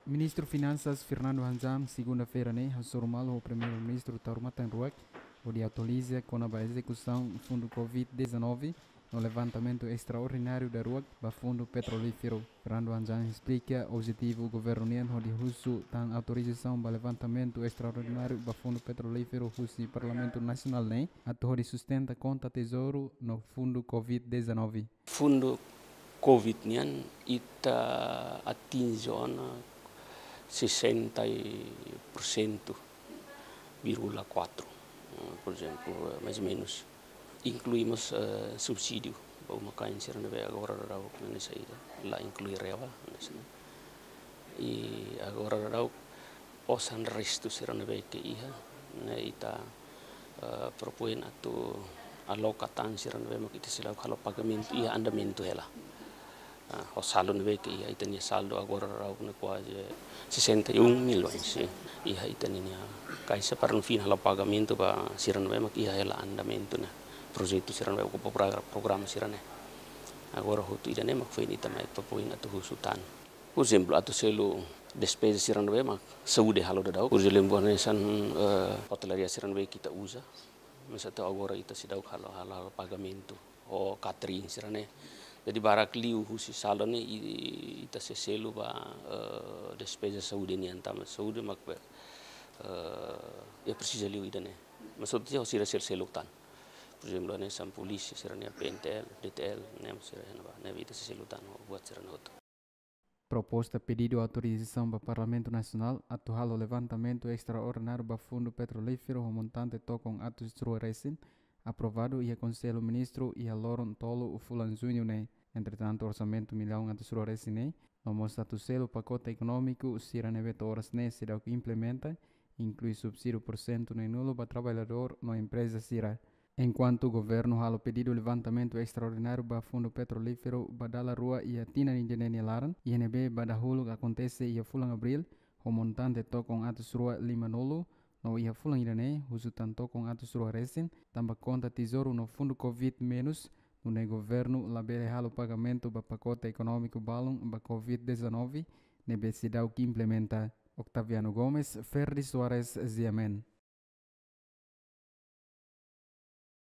Ministro Finanças Fernando Hanzam, segunda-feira, informal o primeiro-ministro Taurumatan Ruak, onde autoriza com a execução do fundo Covid-19 no levantamento extraordinário da Ruak para fundo petrolífero. Fernando Hanzam explica o objetivo do governo onde Russo tem autorização para levantamento extraordinário para fundo petrolífero Russo Parlamento Nacional, a torre sustenta conta tesouro no fundo Covid-19. Fundo Covid niyan ita atingion 60%, por exemplo, mais ou menos. Incluímos subsídio, para uma cain sira na agora raw na saída, lá incluir rewa, e agora raw osan resto sira na que iha, na ita propõe atu alokatan sira na makita sila kalau pagamento iha andamento ela. O saldo na que iha itania saldo agora raw na quase 61 milhões, iha itania kaisa para no fim hala pagamento ba sira na mak iha ela andamento na projeto sira na ko programa sira na agora hotu ida ne mak foi ita mai propõe atu husutan. Por exemplo, atu selo despesa sira na mak saúde halo dadau por exemplo san hotelaria sira na kita usa mas atu agora ita sidau halo pagamento o catering sira na. Jadi barak liu husi salon ni ita se selo ba despesa saúde ni antama saúde mak ya precisa liu ida ne. Maksudnya o sira selo tan. Por exemplo, ne sam polisi sira ne PNTL, DTL, ne sira ne ita se selo tan buat sira na. Proposta pedido autorização para o Parlamento Nacional atual o levantamento extraordinário para fundo petrolífero o montante tocam atos recém aprovado e a Conselho Ministro e a Loron Tolo o Fulan Júnior né. Entretanto, o orçamento milhão atos recém no mostra o selo pacote econômico se reneveto horas né se dá que implementa inclui subsídio por cento no nulo para trabalhador na empresa Sira. Enquanto o governo halo pedido levantamento extraordinário para fundo petrolífero badala rua e a tina ninjenene laran, INB badahulu acontece e a fulang abril, o montante tocam atos rua lima nolo, no ia fulang irane, husutan tocam atos rua recém, tamba conta tesouro no fundo Covid menos, no governo labele halo pagamento para pacote econômico balão para Covid-19, nebe sidau que implementa. Octaviano Gomes, Ferri Soares, Ziamen.